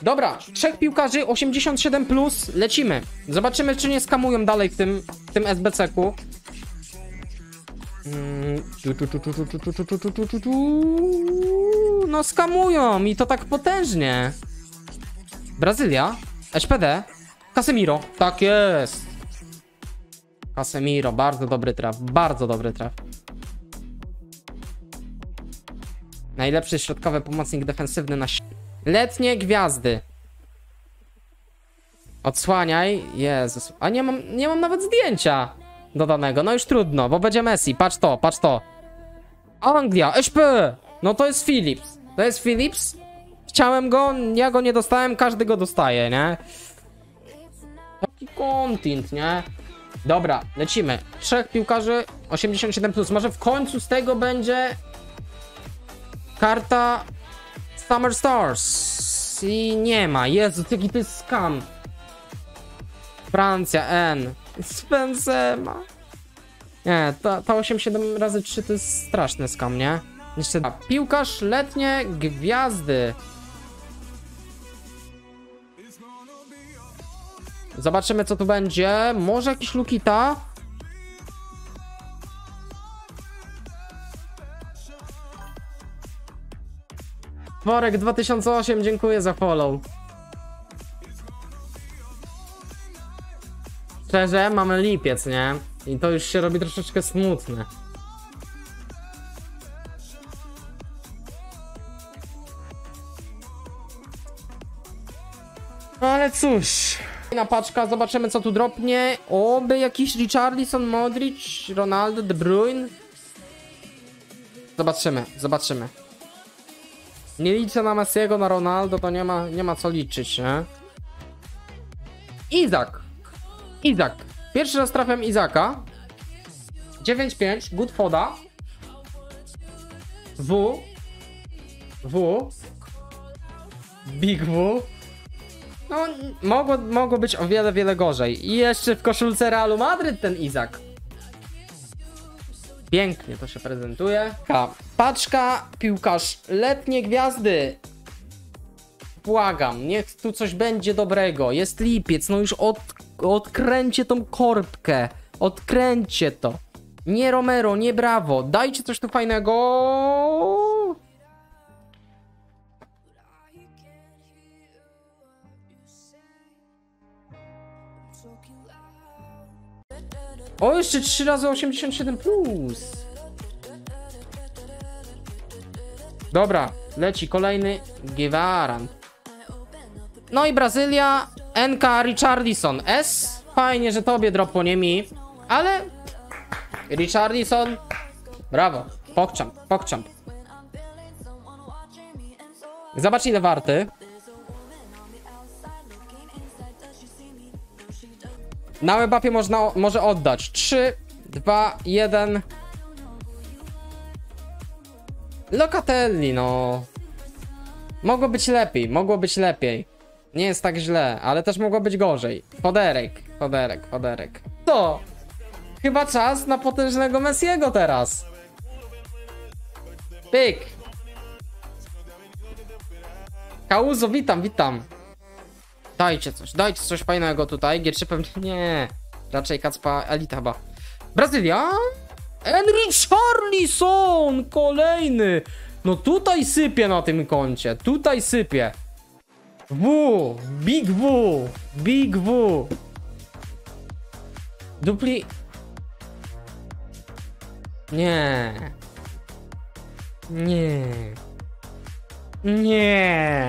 Dobra, 3 piłkarzy, 87+, plus, lecimy. Zobaczymy, czy nie skamują dalej w tym SBC-ku. No skamują i to tak potężnie. Brazylia, SPD, Casemiro, tak jest. Casemiro, bardzo dobry traf, bardzo dobry traf. Najlepszy środkowy pomocnik defensywny na letnie gwiazdy. Odsłaniaj. Jezus. A nie mam nawet zdjęcia dodanego. No już trudno, bo będzie Messi. Patrz to, patrz to. Anglia, SP. No to jest Philips. To jest Philips. Chciałem go, ja go nie dostałem, każdy go dostaje, nie? Taki content, nie? Dobra, lecimy. 3 piłkarzy, 87+. Plus. Może w końcu z tego będzie karta Summer Stars. I nie ma. Jezu, jaki to jest scam. Francja, N. Benzema. Nie, ta 87 razy 3 to jest straszny scam, nie? Jeszcze piłkarz, letnie gwiazdy. Zobaczymy, co tu będzie. Może jakiś Lukita? Worek 2008, dziękuję za follow. Szczerze, mamy lipiec, nie? I to już się robi troszeczkę smutne. No ale cóż. Na paczka, zobaczymy, co tu dropnie. Oby jakiś Richarlison, Modric, Ronaldo, De Bruyne. Zobaczymy, zobaczymy. Nie liczę na Messiego, na Ronaldo, to nie ma co liczyć, nie? Izak. Pierwszy raz trafiam Izaka. 9-5, Good Foda. Big W. No, mogło być o wiele gorzej. I jeszcze w koszulce Realu Madryt ten Izak. Pięknie to się prezentuje. Paczka, piłkarz, letnie gwiazdy. Błagam, niech tu coś będzie dobrego. Jest lipiec, no już odkręćcie tą korbkę. Odkręćcie to. Nie Romero, nie Brawo. Dajcie coś tu fajnego. O, jeszcze 3 razy 87+. Plus. Dobra, leci kolejny Gwaran. No i Brazylia, NK Richarlison S. Fajnie, że tobie dropło, nie mi. Ale Richarlison, brawo, pokczamp. Zobacz, ile warty. Na Mbappie może oddać 3, 2, 1. Locatelli, no. Mogło być lepiej. Nie jest tak źle, ale też mogło być gorzej. Foderek. To chyba czas na potężnego Messiego teraz. Pyk. Kauzo, witam. Dajcie coś fajnego tutaj. G3 pewnie nie. Raczej Kacpa Elita chyba. Brazylia. Richarlison! Kolejny. No tutaj sypie na tym koncie. Tutaj sypie. Big W. Dupli. Nie.